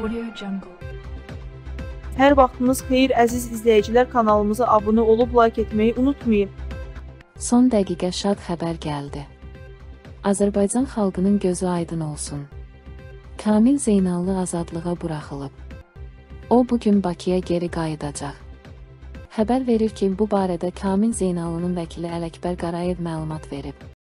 Audio Jungle. Hər vaxtınız xeyir əziz izləyicilər, kanalımıza abunə olub like etməyi unutmayın. Son dəqiqə şad xəbər gəldi. Azərbaycan xalqının gözü aydın olsun. Kamil Zeynallı azadlığa buraxılıb. O bugün Bakıya geri qayıdacaq. Xəbər verir ki, bu barədə Kamil Zeynallının vəkili Ələkbər Qarayev məlumat verib.